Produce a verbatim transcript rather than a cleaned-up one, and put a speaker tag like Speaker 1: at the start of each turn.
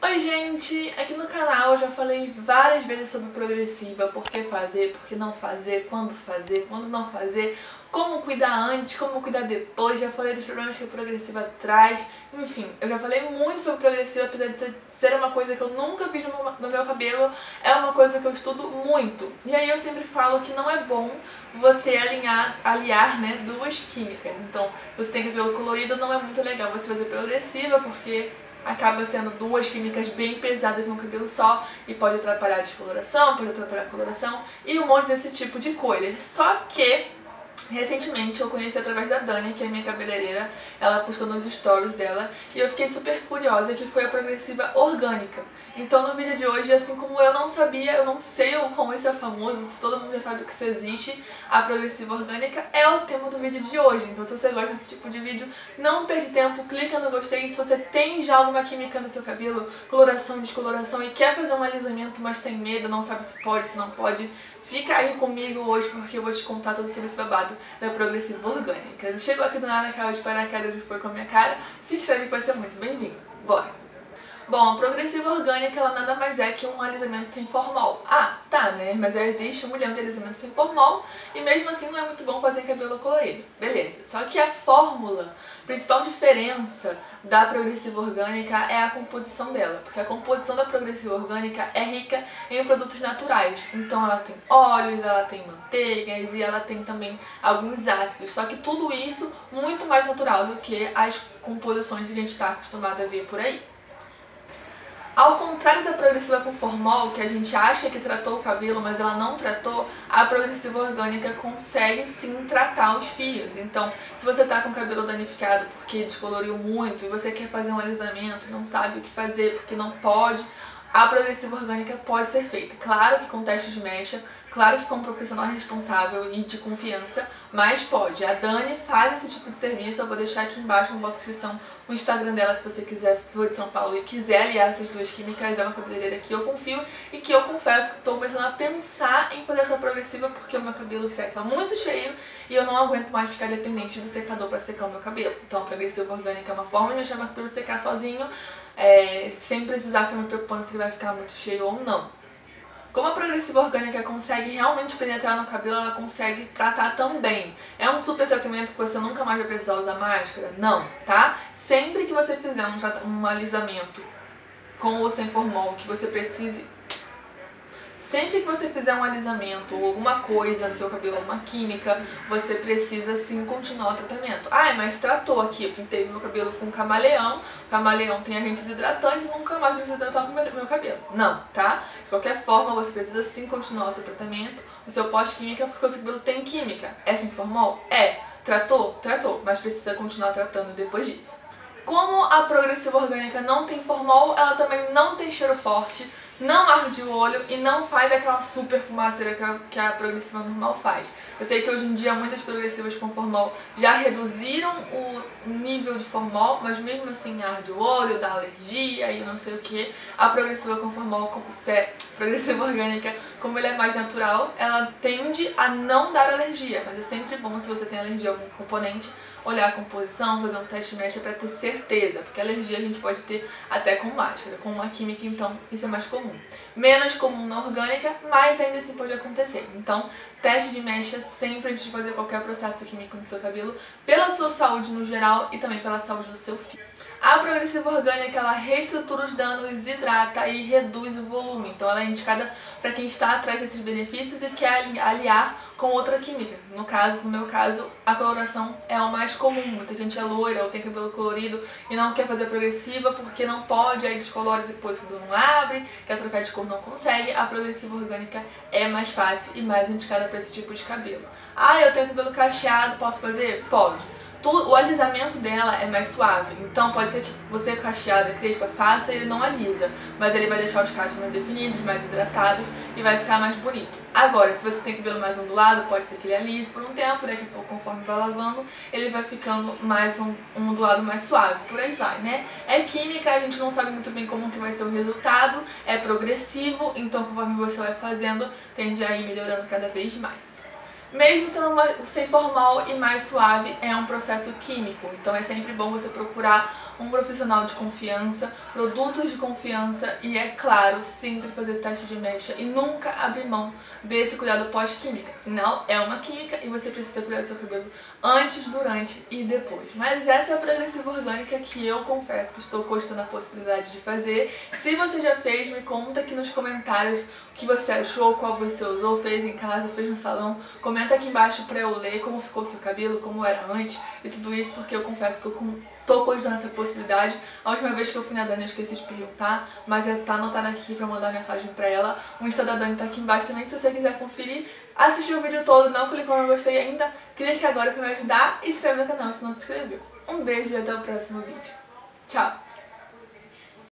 Speaker 1: Oi gente, aqui no canal eu já falei várias vezes sobre progressiva, por que fazer, por que não fazer, quando fazer, quando não fazer, como cuidar antes, como cuidar depois, já falei dos problemas que a progressiva traz, enfim, eu já falei muito sobre progressiva, apesar de ser uma coisa que eu nunca fiz no meu cabelo, é uma coisa que eu estudo muito. E aí eu sempre falo que não é bom você alinhar, aliar né, duas químicas, então você tem cabelo colorido, não é muito legal você fazer progressiva, porque acaba sendo duas químicas bem pesadas num cabelo só e pode atrapalhar a descoloração, pode atrapalhar a coloração e um monte desse tipo de coisa. Só que recentemente eu conheci através da Dani, que é minha cabeleireira, ela postou nos stories dela e eu fiquei super curiosa, que foi a progressiva orgânica. Então no vídeo de hoje, assim como eu não sabia, eu não sei como isso é famoso, se todo mundo já sabe que isso existe, a progressiva orgânica é o tema do vídeo de hoje. Então se você gosta desse tipo de vídeo, não perde tempo, clica no gostei. Se você tem já alguma química no seu cabelo, coloração, descoloração e quer fazer um alisamento, mas tem medo, não sabe se pode, se não pode, fica aí comigo hoje porque eu vou te contar todo sobre esse babado da progressiva orgânica. Chegou aqui do nada, caiu de paraquedas e foi com a minha cara, se inscreve que vai ser muito bem-vindo. Bora! Bom, a progressiva orgânica ela nada mais é que um alisamento sem formol. Ah, tá, né? Mas já existe um milhão de alisamentos sem formol e mesmo assim não é muito bom fazer cabelo colorido. Beleza. Só que a fórmula, a principal diferença da progressiva orgânica é a composição dela. Porque a composição da progressiva orgânica é rica em produtos naturais. Então ela tem óleos, ela tem manteigas e ela tem também alguns ácidos. Só que tudo isso muito mais natural do que as composições que a gente está acostumado a ver por aí. Ao contrário da progressiva com formol, que a gente acha que tratou o cabelo, mas ela não tratou, a progressiva orgânica consegue sim tratar os fios. Então, se você tá com o cabelo danificado porque descoloriu muito e você quer fazer um alisamento, não sabe o que fazer porque não pode, a progressiva orgânica pode ser feita. Claro que com teste de mecha, claro que com um profissional responsável e de confiança, mas pode. A Dani faz esse tipo de serviço, eu vou deixar aqui embaixo no box de descrição o Instagram dela se você quiser, for de São Paulo e quiser aliar essas duas químicas. É uma cabeleireira que eu confio e que eu confesso que estou começando a pensar em fazer essa progressiva porque o meu cabelo seca muito cheio e eu não aguento mais ficar dependente do secador para secar o meu cabelo. Então a progressiva orgânica é uma forma de deixar meu cabelo secar sozinho, é, sem precisar ficar me preocupando se ele vai ficar muito cheio ou não. Como a progressiva orgânica consegue realmente penetrar no cabelo, ela consegue tratar também. É um super tratamento que você nunca mais vai precisar usar máscara? Não, tá? Sempre que você fizer um, um alisamento com ou sem formol, que você precise... Sempre que você fizer um alisamento ou alguma coisa no seu cabelo, alguma química, você precisa sim continuar o tratamento. Ah, mas tratou aqui, eu pintei meu cabelo com camaleão, o camaleão tem agentes hidratantes e nunca mais precisa hidratar o meu cabelo. Não, tá? De qualquer forma, você precisa sim continuar o seu tratamento, o seu pós-química, porque o seu cabelo tem química. É sem formol? É. Tratou? Tratou, mas precisa continuar tratando depois disso. Como a progressiva orgânica não tem formol, ela também não tem cheiro forte, não arde o olho e não faz aquela super fumaceira que a, que a progressiva normal faz. Eu sei que hoje em dia muitas progressivas com formol já reduziram o nível de formol, mas mesmo assim arde o olho, dá alergia e não sei o que. A progressiva com formol, como se é progressiva orgânica, como ele é mais natural, ela tende a não dar alergia, mas é sempre bom, se você tem alergia a algum componente, olhar a composição, fazer um teste de mecha para ter certeza, porque alergia a gente pode ter até com máscara, com uma química então isso é mais comum. Menos comum na orgânica, mas ainda assim pode acontecer. Então, teste de mecha sempre antes de fazer qualquer processo químico no seu cabelo, pela sua saúde no geral e também pela saúde do seu fio. A progressiva orgânica, ela reestrutura os danos, hidrata e reduz o volume. Então ela é indicada para quem está atrás desses benefícios e quer aliar com outra química. No caso, no meu caso, a coloração é o mais comum. Muita gente é loira ou tem cabelo colorido e não quer fazer progressiva porque não pode, aí descolora depois que o cabelo não abre, quer trocar de cor, não consegue. A progressiva orgânica é mais fácil e mais indicada para esse tipo de cabelo. Ah, eu tenho cabelo cacheado, posso fazer? Pode. O alisamento dela é mais suave, então pode ser que você cacheada, crespa, faça e ele não alisa, mas ele vai deixar os cachos mais definidos, mais hidratados e vai ficar mais bonito. Agora, se você tem cabelo mais ondulado, pode ser que ele alise por um tempo, daqui a pouco, conforme vai lavando, ele vai ficando mais um, um ondulado mais suave, por aí vai, né? É química, a gente não sabe muito bem como que vai ser o resultado, é progressivo, então conforme você vai fazendo, tende a ir melhorando cada vez mais. Mesmo sendo uma, sem formol e mais suave, é um processo químico, então é sempre bom você procurar um profissional de confiança, produtos de confiança e, é claro, sempre fazer teste de mecha e nunca abrir mão desse cuidado pós-química. Afinal, é uma química e você precisa cuidar do seu cabelo antes, durante e depois. Mas essa é a progressiva orgânica que eu confesso que estou cogitando a possibilidade de fazer. Se você já fez, me conta aqui nos comentários o que você achou, qual você usou, fez em casa, fez no salão. Comenta aqui embaixo pra eu ler como ficou o seu cabelo, como era antes e tudo isso, porque eu confesso que eu tô cogitando essa possibilidade. A última vez que eu fui na Dani eu esqueci de perguntar, mas já tá anotado aqui pra mandar mensagem pra ela. O Insta da Dani tá aqui embaixo também, se você quiser conferir. Assistir o vídeo todo, não clicou no gostei ainda, clique agora pra me ajudar e se inscreve no canal se não se inscreveu. Um beijo e até o próximo vídeo. Tchau!